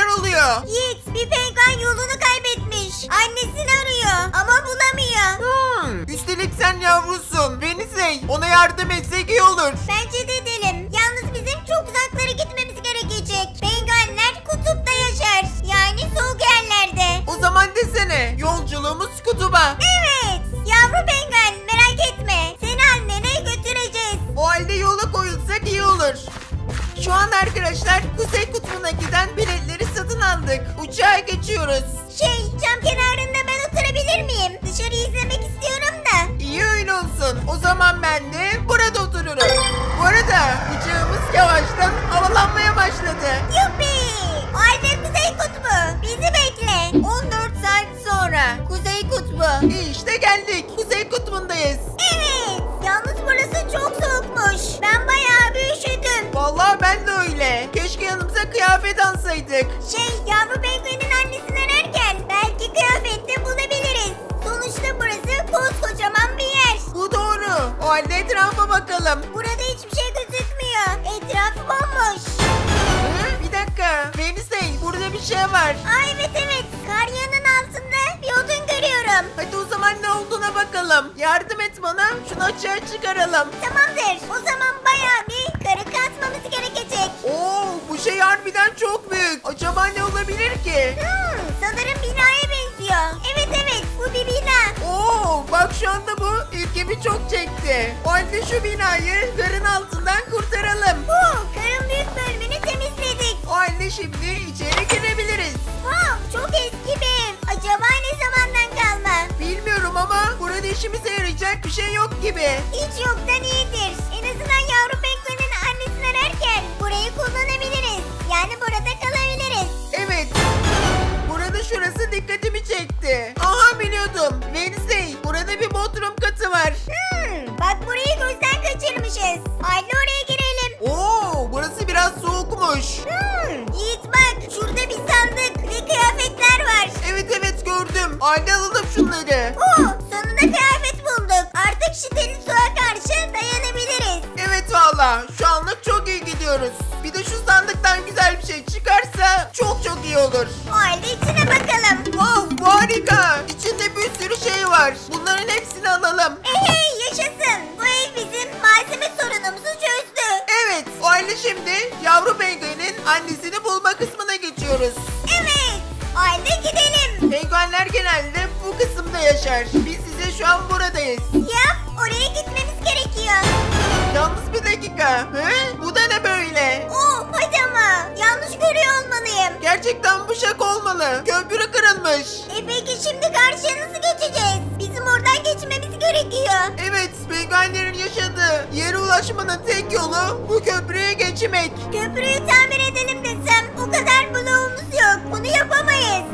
şeyler oluyor. Yiğit, bir penguen yolunu kaybetmiş. Annesini arıyor ama bulamıyor. Üstelik sen yavrusun. Venizey, ona yardım etsek iyi olur. Bence de edelim. Yalnız bizim çok uzaklara gitmemiz gerekecek. Penguenler kutupta yaşar. Yani soğuk yerlerde. O zaman desene, yolculuğumuz kutuba. Evet. Yavru penguen, merak etme. Seni annene götüreceğiz. O halde yola koyulsak iyi olur. Şu an arkadaşlar Kuzey Kutbu'na giden biletleri satın aldık. Uçağa geçiyoruz. Cam kenarında ben oturabilir miyim? Dışarıyı izlemek istiyorum da. İyi öyle olsun. O zaman ben de burada otururum. Bu arada uçağımız yavaştan havalanmaya başladı. Yuppi! O halde Kuzey Kutbu. Bizi bekle. 14 saat sonra Kuzey Kutbu. İşte geldik. Kuzey Kutbu'ndayız. Evet. Yalnız burası çok soğukmuş. Ben bayağı bir üşüdüm. Vallahi ben de öyle. Keşke yanımıza kıyafet alsaydık. Yavru penguenin annesini ararken belki kıyafet de bulabiliriz. Sonuçta burası koskocaman bir yer. Bu doğru. O halde etrafa bakalım. Burada hiçbir şey gözükmüyor. Etrafı bomboş. Bir dakika. Venizey, burada bir şey var. Evet. Karyanın altında bir odun görüyorum. Hadi o zaman ne olduğuna bakalım. Yardım et bana. Şunu açığa çıkaralım. Tamamdır. O zaman bayağı bir karı kasmamız gerekecek. Oo, bu şey harbiden çok büyük. Acaba ne olabilir ki? Sanırım binaya benziyor. Evet. Bu bir bina. Oo, bak şu anda bu ilgimi çok çekti. O halde şu binayı karın altından kurtaralım. Karın büyük bölümünü temizledik. O halde şimdi içeri girebiliriz. Çok eski bir ev. Acaba ne zamandan kalma? Bilmiyorum ama burada işimize yarayacak bir şey yok gibi. Hiç yoktan iyidir. En azından yavru penguenin annesini ararken burayı kullanabiliriz. Yani burada kalabiliriz. Evet. Burada şurası dikkatimi çekti. Aha, biliyordum. Venizey, burada bir bodrum katı var. Bak burayı gözden kaçırmışız. Haydi oraya girelim. Oo, burası biraz soğukmuş. Yiğit bak, şurada bir sandık ve kıyafetler var. Evet gördüm. Haydi alalım şunları. Sonunda kıyafet bulduk. Artık şiddetli soğuğa karşı dayanabiliriz. Evet valla, şu anlık çok iyi gidiyoruz. Bir de şu sandıktan güzel bir şey çıkarsa çok iyi olur. O halde içine bakalım. Wow, harika. İçinde bir sürü şey var. Bunların hepsini alalım. Hey yaşasın. Bu ev bizim malzeme sorunumuzu çözdü. Evet, o halde şimdi yavru penguenin annesini bulma kısmına geçiyoruz. Evet. O halde gidelim. Penguenler genelde bu kısımda yaşar. Biz size şu an buradayız. Oraya gitmemiz gerekiyor. Yalnız bir dakika. Bu da ne böyle? Hadi ama. Yanlış görüyor olmalıyım. Gerçekten bu şaka olmalı. Köprü kırılmış. Peki şimdi karşıya nasıl geçeceğiz? Bizim oradan geçmemiz gerekiyor. Evet, penguenlerin yaşadığı yere ulaşmanın tek yolu bu köprüye geçmek. Köprüyü tamir edelim desem o kadar bloğumuz yok. Bunu yapamayız.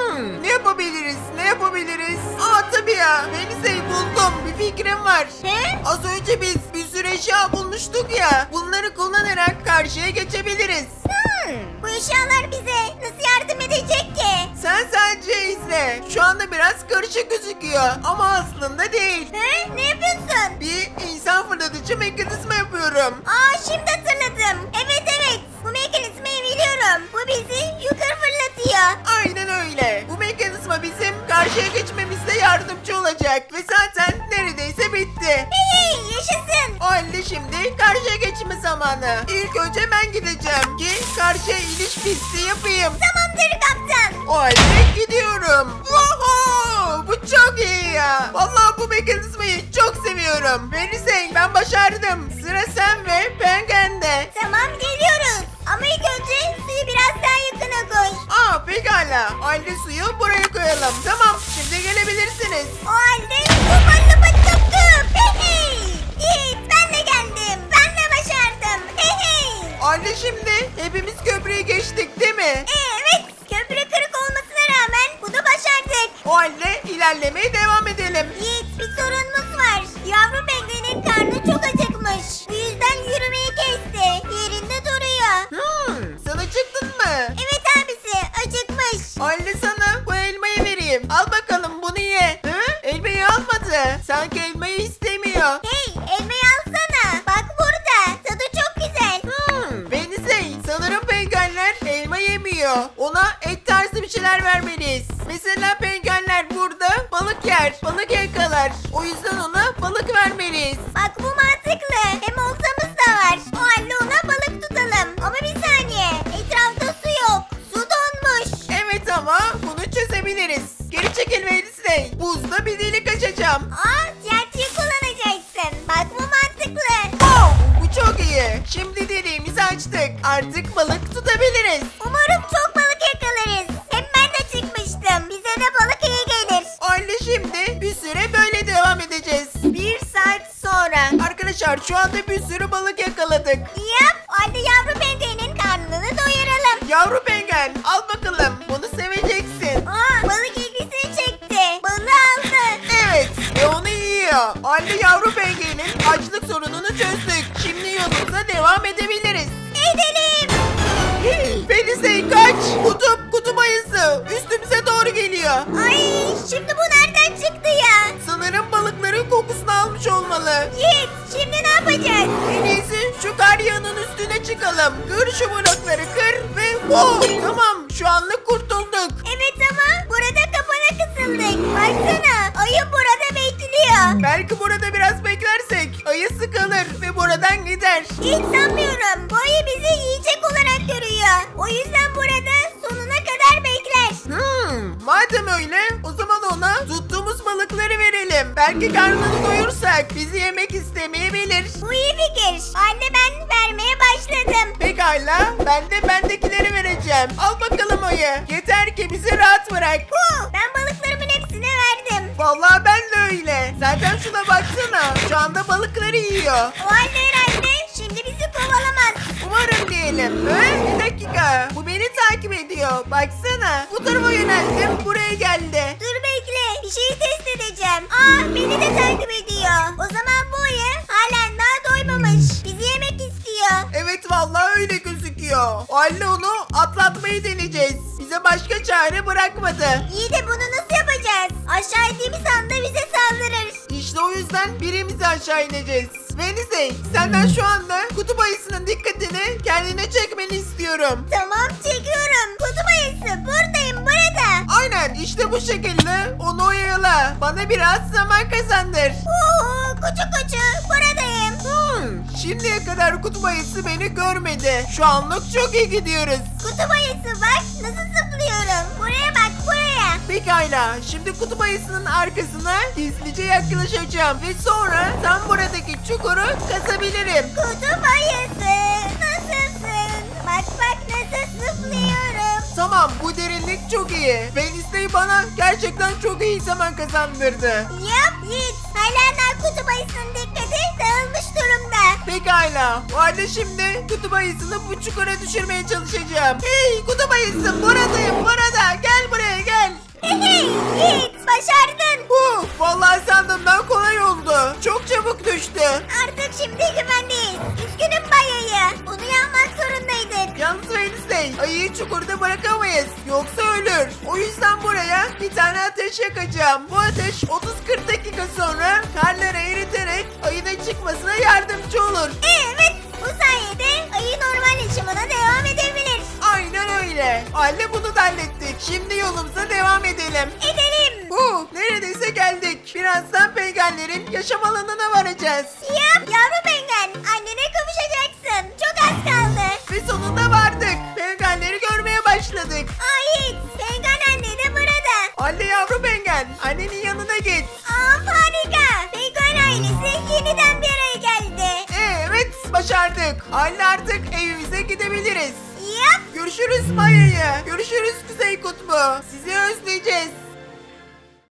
Ne yapabiliriz? Tabii ya. Venizey, buldum. Bir fikrim var. Az önce biz bir sürü eşya bulmuştuk ya. Bunları kullanarak karşıya geçebiliriz. Bu eşyalar bize nasıl yardım edecek ki? Sen sadece izle. Şu anda biraz karışık gözüküyor ama aslında değil. Ne yapıyorsun? Bir insan fırlatıcı mekanizma yapıyorum. Şimdi hatırladım. Evet. Bu mekanizmayı biliyorum. Bu bizi yukarı fırlatıyor. Aynen öyle. Bu mekanizma bizim karşıya geçmemizde yardımcı olacak. Ve zaten neredeyse bitti. Hey yaşasın. O halde şimdi karşıya geçme zamanı. İlk önce ben gideceğim ki karşıya iniş pisti yapayım. Tamamdır kaptan. O halde gidiyorum. Oho! Bu çok iyi ya. Vallahi bu mekanizmayı çok seviyorum. Venizey, ben başardım. Sıra sen ve Penguen'de. Tamam geliyoruz. Ama ilk önce suyu biraz daha yakına koy. Pekala. O halde suyu buraya koyalım. Tamam, şimdi gelebilirsiniz. O halde lupa hey. Yiğit ben de geldim. Ben de başardım. Hey. O halde şimdi hepimiz köprüyü geçtik değil mi? Evet. Köprü kırık olmasına rağmen bunu başardık. O halde ilerlemeye devam edelim. Yiğit bir sorunumuz var. Yavru penguenin karnı çok acıkmış. Bu yüzden yürümeyi kesti. Yerinde duruyor. Sen acıktın mı? Evet abisi acıkmış. O halde sana bu elmayı vereyim. Al bakalım, bunu ye. Elmayı almadı. Sanki elmayı istemiyor. Hey elmayı alsana. Bak burada. Tadı çok güzel. Venizey, sanırım penguenler elma yemiyor. Ona karar vermeliyiz. Mesela penguenler burada balık yer, balık yakalar. O yüzden ona balık vermeliyiz. Bak bu mantıklı. Hem oltamız da var. O halde ona balık tutalım. Ama bir saniye. Etrafta su yok. Su donmuş. Evet ama bunu çözebiliriz. Geri çekil Wednesday. Buzda bir delik açacağım. TNT'yi kullanacaksın. Bak bu mantıklı. Oh, bu çok iyi. Şimdi deliğimizi açtık. Artık balık tutabiliriz. Umarım çok balık yakalarız. Hem ben de çıkmıştım. Bize de balık iyi gelir. O halde şimdi bir süre böyle devam edeceğiz. 1 saat sonra. Arkadaşlar şu anda bir sürü balık yakaladık. Yap. O halde yavru penguenin karnını doyuralım. Yavru penguen al bakalım. Bunu seveceksin. Balık ilgisini çekti. Balığı aldı. Evet ve onu yiyor. O halde yavru penguenin açlık sorununu çözdük. Şimdi yolumuza devam edebiliriz. Edelim. Wednesday kaç. Kutup ayısı üstümüze doğru geliyor. Ay şimdi bu nereden çıktı ya? Sanırım balıkların kokusunu almış olmalı. Yiğit şimdi ne yapacağız? En iyisi şu kar yağının üstüne çıkalım. Kır şu blokları kır ve tamam şu anlık kurtulduk. Evet ama burada kapana kısıldık. Baksana ayı burada bekliyor. Belki burada biraz beklersek ayı sıkılır ve buradan gider. Hiç sanmıyorum. Bu ayı bizi yiyecek olarak görüyor. O yüzden burada sonuna kadar bekler. Madem öyle o zaman ona tuttuğumuz balıkları verelim. Belki karnını doyursak bizi yemek istemeyebilir. Bu iyi fikir. Anne ben vermeye başladım. Pekala ben de bendekileri vereceğim. Al bakalım ayı. Yeter ki bizi rahat bırak. Ben balıklarımın hepsine verdim. Vallahi ben de öyle. Zaten şuna baksana. Şu anda balıkları yiyor. O halde herhalde şimdi bizi kovalamaz. Umarım diyelim. Bir dakika. Bu beni takip ediyor. Baksana. Bu tarafa yöneldim. Buraya geldi. Dur bekle. Bir şeyi test edeceğim. Beni de takip ediyor. O zaman bu ayı halen daha doymamış. Bizi yemek istiyor. Evet vallahi öyle gözüküyor. O halde onu atlatmayı deneyeceğiz. Bize başka çare bırakmadı. İyi de bunu nasıl yapacağız? Aşağı indiğimiz anda bize saldırır. İşte o yüzden birimizi aşağı ineceğiz. Wednesday senden şu anda kutup ayısının dikkatini kendine çekmeni istiyorum. Tamam çekiyorum. Kutup ayısı buradayım burada. Aynen işte bu şekilde onu oyala. Bana biraz zaman kazandır. Kuçu buradayım. Şimdiye kadar kutup ayısı beni görmedi. Şu anlık çok iyi gidiyoruz. Kutup ayısı bak nasıl zıplıyorum. Buraya bak buraya. Pekala şimdi kutup ayısının arkasına gizlice yaklaşacağım. Ve sonra tam buradaki çukuru kazabilirim. Kutup ayısı nasılsın? Bak nasıl zıplıyorum. Tamam bu derinlik çok iyi. Wednesday bana gerçekten çok iyi zaman kazandırdı. Yap Yiğit. Hala daha kutup ayısının dikkati dağılmış durumda. Pekala. O halde şimdi kutup ayısını bu çukura düşürmeye çalışacağım. Hey kutup ayısı buradayım burada. Gel buraya gel. Hey Yiğit başardın. Vallahi sandığımdan kolay oldu. Çok çabuk düştü. Artık şimdi güvendeyiz. Üzgünüm bayayı. Onu yapmak zorundaydık. Yalnız Wednesday ayıyı çukurda bırakamayız. Yoksa ölür. O yüzden buraya bir tane ateş yakacağım. Bu ateş 30-40 dakika sonra karları eriterek ayının çıkmasına yardımcı olur. Evet bu sayede ayı normal yaşamına devam edebilir. Aynen öyle. Halde bunu da hallettik. Şimdi yolumuza devam edelim. Edelim. Neredeyse geldik. Birazdan penguenlerin yaşam alanına varacağız. Yap yavru penguen. Annene kavuşacaksın. Çok az kaldı. Ve sonunda vardık. Penguenleri görmeye başladık. Yiğit penguen anne de burada. Halde yavru penguen annenin yanına git. Harika. Penguen ailesi yeniden bir araya geldi. Evet başardık. Halde artık evimize gidebiliriz. Yap. Görüşürüz Maya'yı. Görüşürüz Kuzey Kutbu. Sizi özleyeceğiz.